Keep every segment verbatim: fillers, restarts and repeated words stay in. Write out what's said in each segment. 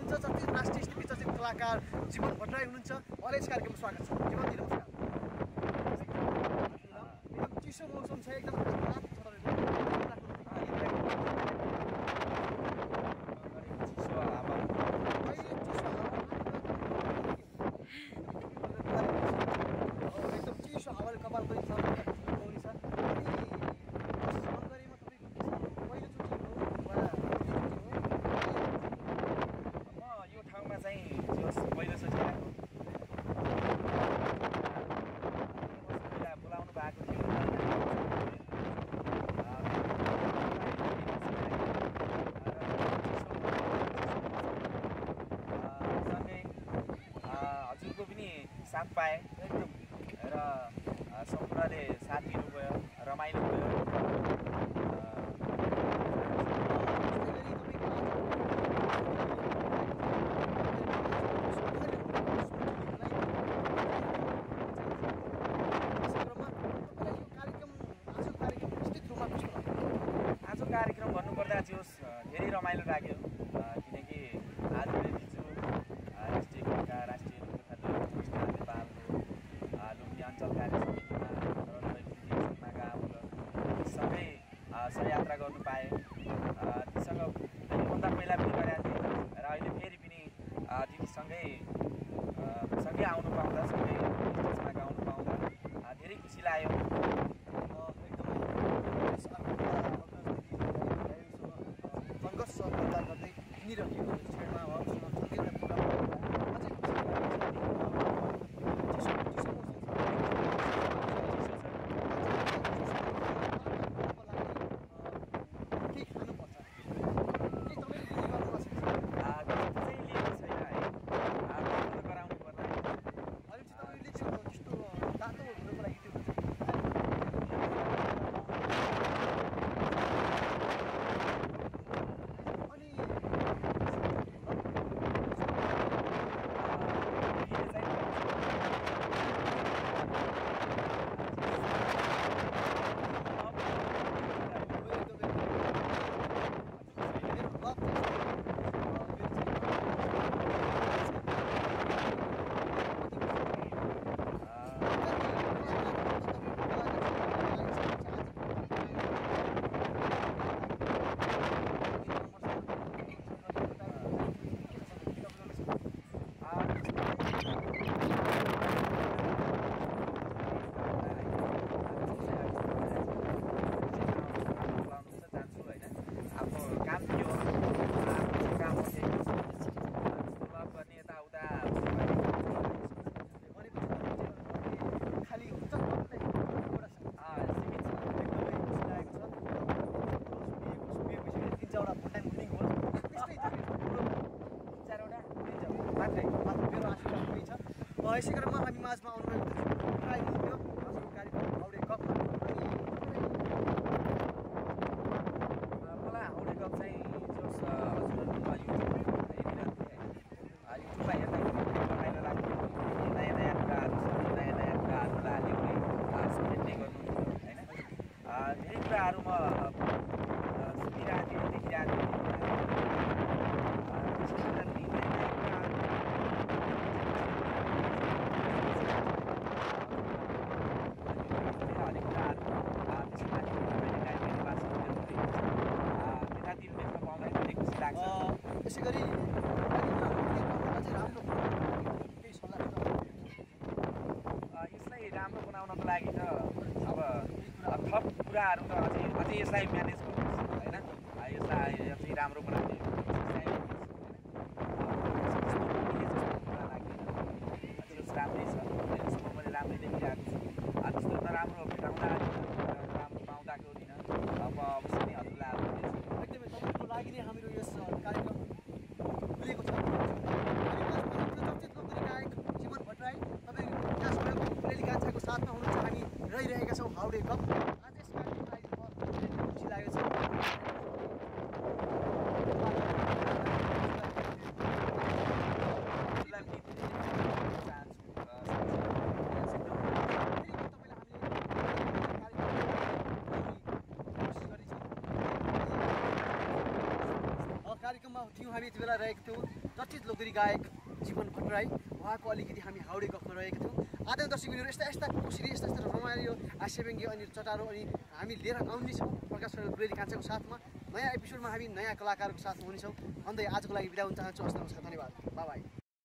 हुनुहुन्छ जति राष्ट्रिय स्तरीय चलचित्र कलाकार जीवन भट्टराई हुनुहुन्छ उहाँलाई यस कार्यक्रममा स्वागत छ। जीवनजी नमस्कार। एकदम चिसो मौसम छ, एकदम रात छ तपाईँको चिसो हावा एकदम चिसो हावाले कपाल पनि छ पाउने छ। चाहिँ पहिलोचोटि आएको पहिला बोलाउनु भएको थियो सँगै हजुरको पनि साथ पाएँ एकदम र सम्पूर्णले साथ दिनुभयो, रमाइलो भयो। कार्यक्रम भन्नुपर्दा चाहिँ धेरै रमाइलो लाग्यो किनकि आज मैले दिन्छु राष्ट्रिय कलाकार राष्ट्रिय लोककथा नेपालको लुम्बिनी अञ्चल कार्य समितिमा सँगै सहयात्रा गर्नु पाएँ। दिदीसँग योभन्दा पहिला पनि गरेका थिएँ र अहिले फेरि पनि दिदीसँगै सँगै आउनु पाउँदा सँगै स्टेजमा गाउनु पाउँदा धेरै खुसी लाग्यो। सङ्घर्ष गर्दा गर्दै हिँडिरहेको क्षणमा अझै खुसी के खानुपर्छ के तपाईँ लिनु छैन है गराउनु पर्दा अहिले चाहिँ तपाईँले चाहिँ त्यस्तो तातो हुनुको लागि त्यो यसै क्रममा हामी माझमा आउनुभएको ट्राई हुन्थ्यो हजुरको कार्यक्रम हाउडे कपमा। मलाई हाउडे कप चाहिँ जोस हजुरहरूमा युट्युबमा हेरिरहेको थिएँ होइन युट्युबमा हेर्दाखेरि रमाइलो लाग्थ्यो। नयाँ नयाँ कुराहरू नयाँ नयाँ कुराहरूलाई ल्याउने समेट्ने गर्नुहुन्थ्यो होइन। धेरै कुराहरू म सुनिरहेको थिएँ, देखिरहेको थिएँ। यसै गरी यसलाई राम्रो बनाउनको लागि त अब थप कुराहरू त अझै अझै यसलाई म्यानेज गर्नुहोस् होइन। यसलाई अझै राम्रो बनाउने राम्रै छ, यसको मैले राम्रै देखिरहेको छु। त्यस्तो नराम्रो भेटाउँदा राम्रो पाउँदाको दिन अब अवश्य नै हजुरलाई एकदमै तपाईँको लागि नै हाम्रो यस कार्यक्रम खुलेको छ। चलचित्र गायक जीवन भट्टराई तपाईँ काठमाडौँ कुलेली गाछाको साथमा हुनुहुन्छ। हामी रहिरहेका छौँ हाउडे कप। आज यस कार्यक्रमलाई खुसी लाग्यो कार्यक्रममा थियौँ हामी यति बेला रहेको थियौँ चर्चित लोकगीत गायक जीवन भट्टराई उहाँको अलिकति हामी हाउडे गफमा रहेको थियौँ। आदरणीय दर्शकबिनहरू यस्ता यस्ता खुसी यस्ता यस्ता रमाइलो हास्यव्यङ्ग्य अनि चटारो अनि हामी लिएर आउनेछौँ प्रकाश गुलेली कान्छाको साथमा नयाँ एपिसोडमा हामी नयाँ कलाकारको साथमा हुनेछौँ। अन्त आजको लागि बिदा हुन चाहन्छु। हस् नमस्कार, धन्यवाद, बाई बाई।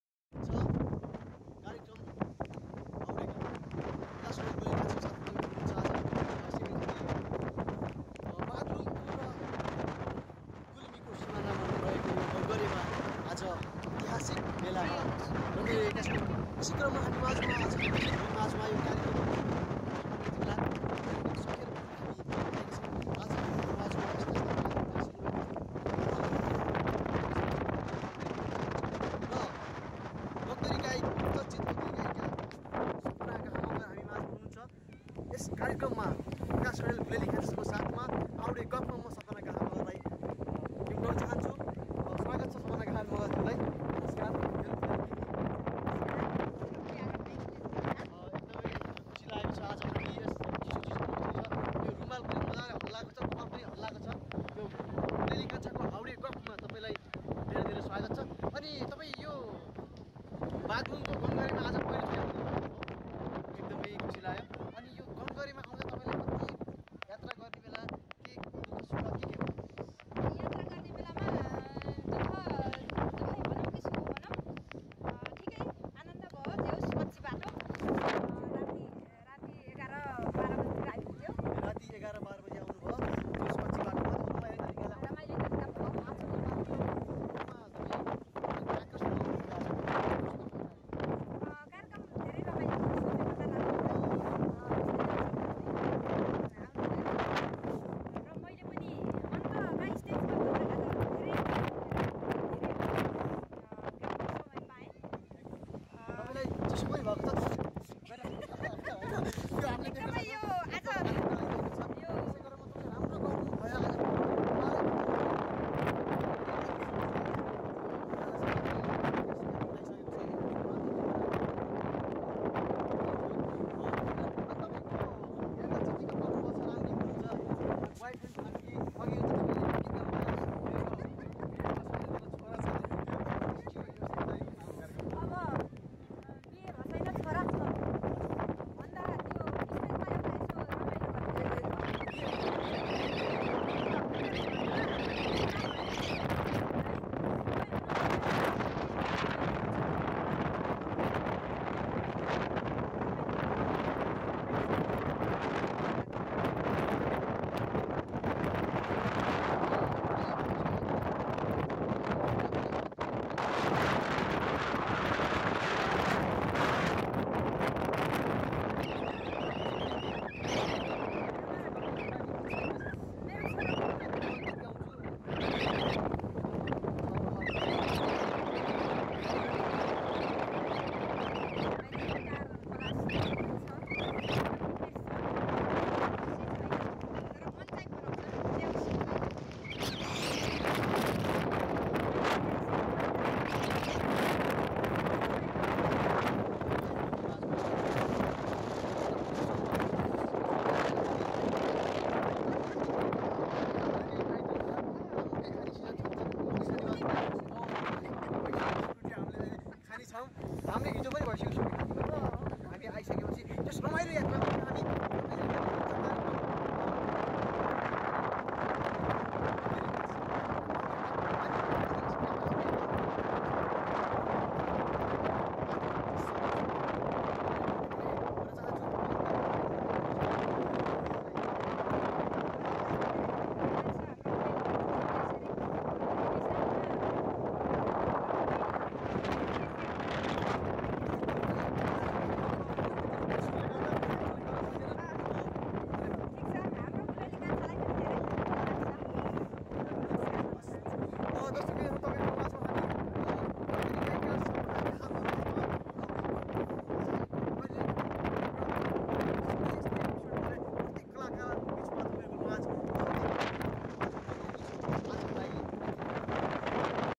ऐतिहासिक मेला रमिरहेका छौँ। यसै क्रममा हामी माझमा आज माझमा यो कार्यक्रम सकेर आज माझमा र लोकगीत गायक चर्चित लोकगीत गायिका सपनाका मगर हामी माझ हुनुहुन्छ। यस कार्यक्रममा प्रकाश गुलेली कान्छाको साथमा आउडे गफमा म सपनाका मगरलाई बिम्बाउन चाहन्छु। स्वागत छ सपनाका मगरलाई। अनि तपाईँ यो बागलुङको गनगरीमा आज पहिलोचोटि एकदमै खुसी लाग्यो। अनि यो गनगरीमा आउँदा तपाईँलाई कति यात्रा गर्ने बेला के दुःख सुख के के यात्रा गर्ने बेलामा दुःख दुःखै भनौँ कि सुख भनौँ ठिकै आनन्द भयो। जेउस कच्ची बाटो राति राति एघार बाह्र बजीतिर आइपुग्यो। राति एघार बाह्र बजी आउनुभयो। जेउस कच्ची बाटोमा रमाइलो तरिकाले रमाइलो तरिका भयो। हामी हिजो पनि भइसक्यो हामी आइसकेपछि त्यस रमाइलो यात्रा